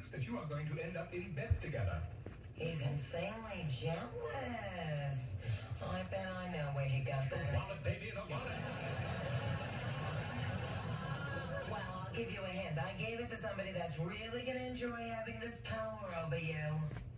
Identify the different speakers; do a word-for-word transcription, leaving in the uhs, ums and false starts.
Speaker 1: thinks that you are going to end up in bed together.
Speaker 2: He's insanely jealous. Oh, I bet I know where he got
Speaker 1: The
Speaker 2: that.
Speaker 1: wallet, baby, the wallet.
Speaker 2: Well, I'll give you a hint. I gave it to somebody that's really gonna enjoy having this power over you.